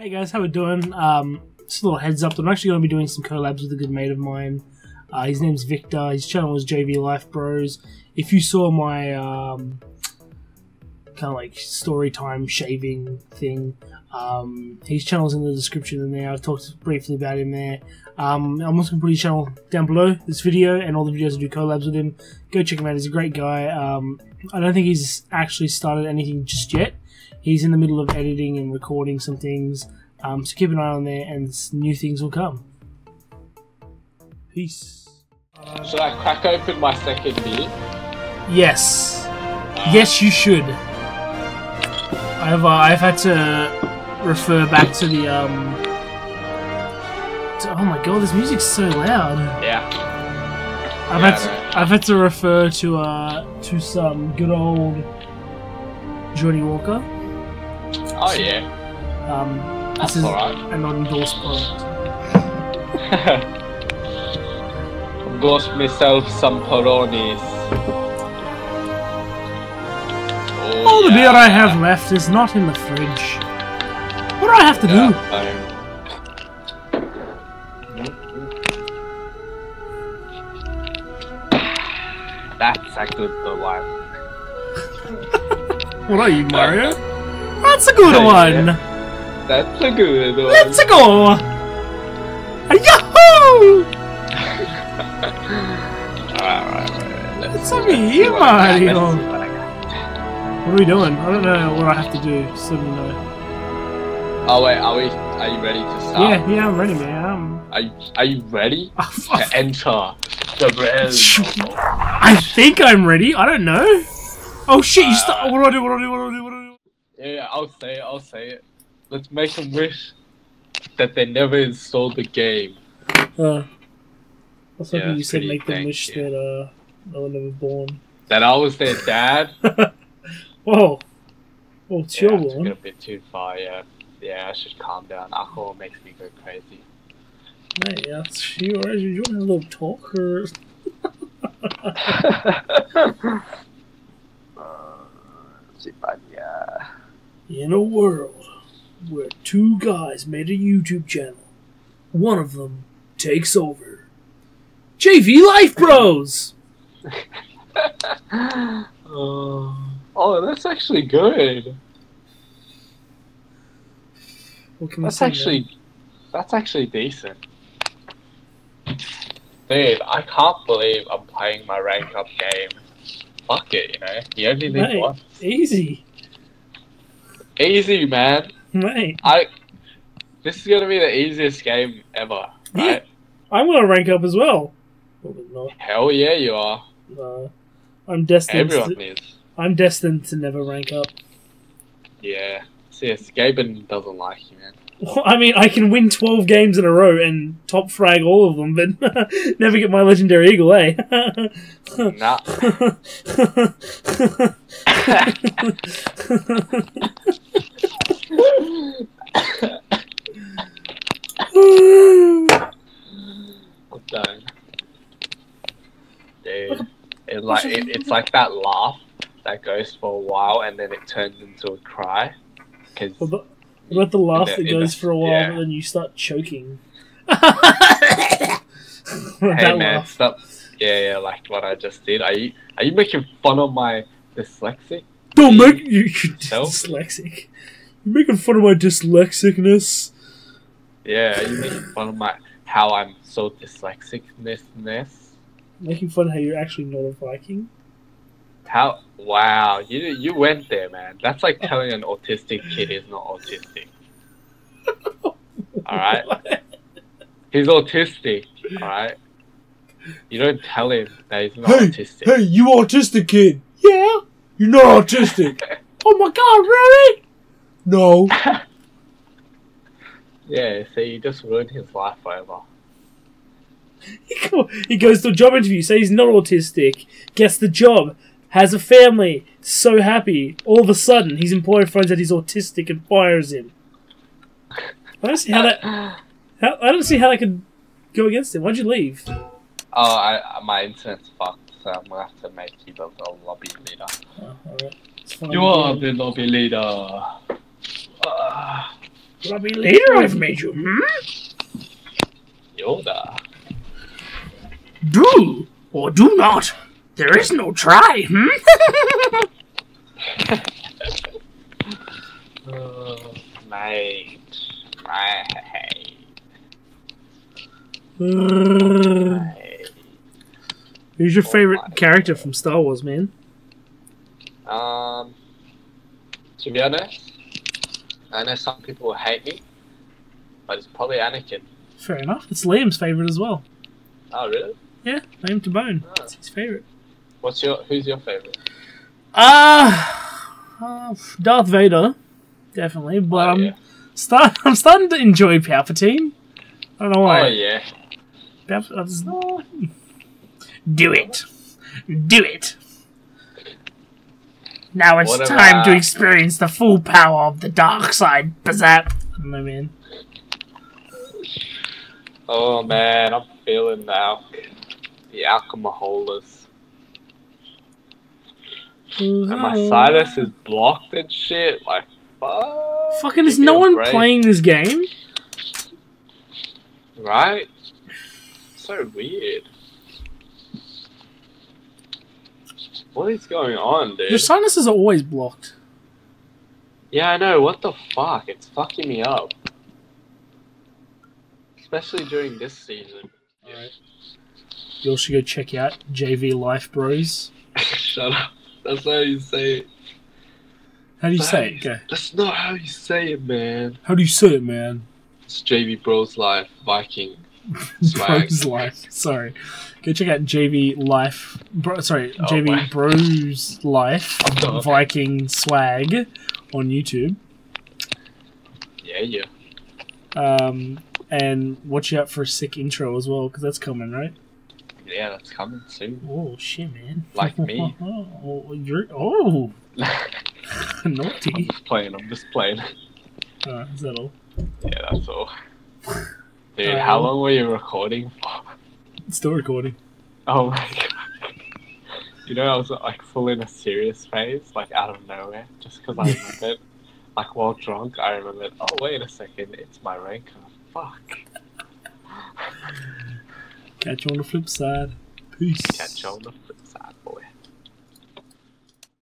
Hey guys, how we doing? Just a little heads up, I'm actually going to be doing some collabs with a good mate of mine. His name's Victor, his channel is JV Life Bros. If you saw my kind of like story time shaving thing, his channel's in the description in there. I talked briefly about him there. I'm also going to put his channel down below this video and all the videos I do collabs with him. Go check him out, he's a great guy. I don't think he's actually started anything just yet. He's in the middle of editing and recording some things, so keep an eye on there and new things will come. Peace. Should I crack open my second beer? Yes. Yes, you should. I've had to refer back to the oh my god, this music's so loud. Yeah. I've had to refer to some good old Johnny Walker. Oh yeah. This is alright. a non-endorsed product. Endorse myself some Peronis. All the beer I have left is not in the fridge. What do I have to do? That's a good one. What are you, Mario? That's a good one! That's a good one. Let's go! Yahoo! Alright. It's on me, Mario! What are we doing? I don't know what I have to do, just let me know. Oh wait, are you ready to start? Yeah, I'm ready, man. Are you ready to enter the realm? I think I'm ready, I don't know. Oh shit, you start. What do I do? Yeah, I'll say it. Let's make a wish that they never installed the game. I was hoping you said make them wish that they were never born. That I was their dad? Whoa. Oh, it's your I took one. it a bit too far, yeah. Yeah, I should calm down. Alcohol makes me go crazy. Mate, that's you. Do you want to have a little talk or? In a world where two guys made a YouTube channel, one of them takes over. JV Life Bros! Oh, that's actually good. What can we That's say, that's actually decent. Dude, I can't believe I'm playing my rank up game. Fuck it, you know. You only need Mate, one. easy. Easy, man. Mate. This is gonna be the easiest game ever, right? Yeah. I'm gonna rank up as well. Not. Hell yeah, you are. I'm destined. Everyone is. I'm destined to never rank up. Yeah. CS, Gaben doesn't like you, man. Well, I mean, I can win 12 games in a row and top frag all of them, but never get my legendary eagle, eh? Nah. I'm done. Dude, it's like that laugh that goes for a while and then it turns into a cry. What about the laugh that goes for a while but then you start choking? Hey man, stop. Yeah, like what I just did. Are you making fun of my dyslexic? Don't make you dyslexic. You're making fun of my dyslexicness. Yeah, are you making fun of how I'm so dyslexicness? Making fun of how you're actually not a Viking? How? Wow, you went there, man. That's like telling an autistic kid he's not autistic. Alright? He's autistic, alright? You don't tell him that he's not autistic. Hey, you autistic kid! Yeah? You're not autistic! Oh my god, really? No. Yeah, see, you just ruined his life forever. He goes to a job interview, says he's not autistic, gets the job, has a family, so happy. All of a sudden, his employer finds out he's autistic and fires him. I don't see how that. I don't see how that could go against him. Why'd you leave? Oh, my internet's fucked, so I'm gonna have to make you the lobby leader. Oh, alright. You are the lobby leader. Robbie, later I've made you, Yoda. Do or do not. There is no try, Mate. Who's your favorite character from Star Wars, man? To be honest, I know some people will hate me, but it's probably Anakin. Fair enough. It's Liam's favorite as well. Oh, really? Yeah, Liam to Bone. Oh. It's his favorite. Who's your favorite? Darth Vader, definitely. But yeah. I'm starting to enjoy Palpatine. I don't know why. Oh yeah. Do it. Do it. Now it's time to experience the full power of the dark side. Bazap. I don't know, man. Oh man, I'm feeling the alcoholas. And my sinus is blocked and shit. Like, fuck. Fucking is no one playing this game? Right? So weird. What is going on, dude? Your sinuses are always blocked. Yeah, I know. What the fuck? It's fucking me up. Especially during this season. Alright. You also go check out JV Life Bros. Shut up. That's not how you say it. How do you say it? Go. That's not how you say it, man. How do you say it, man? It's JV Bros Life, Viking. Swag. Bros Life. Sorry. Go check out JV Life. JV Bros Life, Viking Swag on YouTube. Yeah. And watch out for a sick intro as well, because that's coming, right? Yeah, that's coming soon. Oh shit, man! Like me. You're naughty. I'm just playing. Is that all? Yeah, that's all. Dude, how long were you recording for? It's still recording. Oh my god. You know, I was like full in a serious phase, like out of nowhere, just because I remembered, like while drunk, I remembered, oh wait a second, it's my ranker. Fuck. Catch you on the flip side. Peace. Catch you on the flip side.